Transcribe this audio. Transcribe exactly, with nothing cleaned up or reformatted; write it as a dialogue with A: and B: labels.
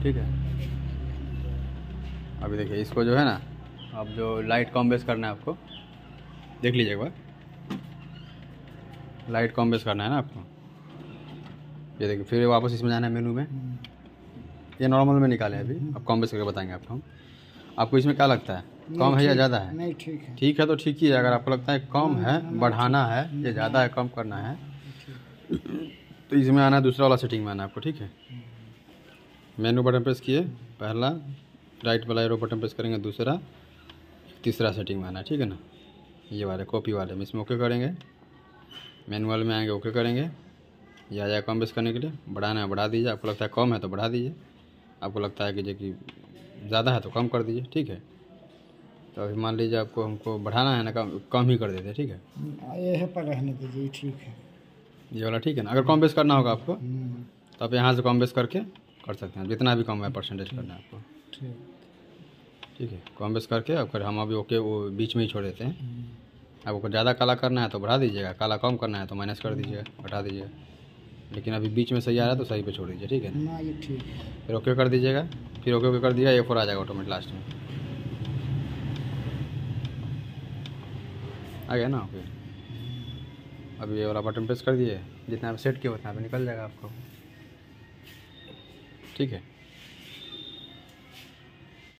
A: ठीक है। अभी देखिए इसको जो है ना, अब जो लाइट कम बेस करना है आपको, देख लीजिए एक बार, लाइट कम बेस करना है ना आपको। ये देखिए फिर वापस इसमें जाना है मेनू में, ये नॉर्मल में निकाले अभी, अब कम बेस करके बताएंगे आपको हम। आपको इसमें क्या लगता है, कम है या ज़्यादा है?
B: नहीं ठीक है।
A: ठीक है तो ठीक ही है। अगर आपको लगता है कम है, बढ़ाना है, या ज़्यादा है, कम करना है, तो इसमें आना है, दूसरा वाला सेटिंग में आना है आपको। ठीक है, मेनू बटन प्रेस किए पहला, राइट वाला एरो बटन प्रेस करेंगे दूसरा, तीसरा सेटिंग में आना है। ठीक है ना, ये वाले कॉपी वाले में इसमें ओके करेंगे, मैनुअल में आएंगे ओके करेंगे। या जाए कम बेस करने के लिए, बढ़ाना है बढ़ा दीजिए, आपको लगता है कम है तो बढ़ा दीजिए, आपको लगता है कि जो कि ज़्यादा है तो कम कर दीजिए। ठीक है, तो अभी मान लीजिए आपको हमको बढ़ाना है ना, कम कम ही कर देते हैं। ठीक है,
B: ये पर रहने दीजिए, ठीक है
A: ये वाला ठीक है ना। अगर कम बेस करना होगा आपको तो आप यहाँ से कम बेस करके कर सकते हैं, जितना भी कम है परसेंटेज करना है आपको। ठीक है, कम बेस करके अब फिर हम अभी ओके वो बीच में ही छोड़ देते हैं। आपको ज़्यादा काला करना है तो बढ़ा दीजिएगा, काला कम करना है तो माइनस कर दीजिएगा, घटा दीजिएगा। लेकिन अभी बीच में सही आ रहा है तो सही पे छोड़ दीजिए। ठीक है
B: ना, ये ठीक है।
A: फिर ओके कर दीजिएगा, फिर ओके ओके कर दिया, ए फोर आ जाएगा ऑटोमेटिक लास्ट में, आ गया ना ओके। अभी ये वाला बटन प्रेस कर दिए, जितना आप सेट किया उतना पे निकल जाएगा आपको। ठीक है।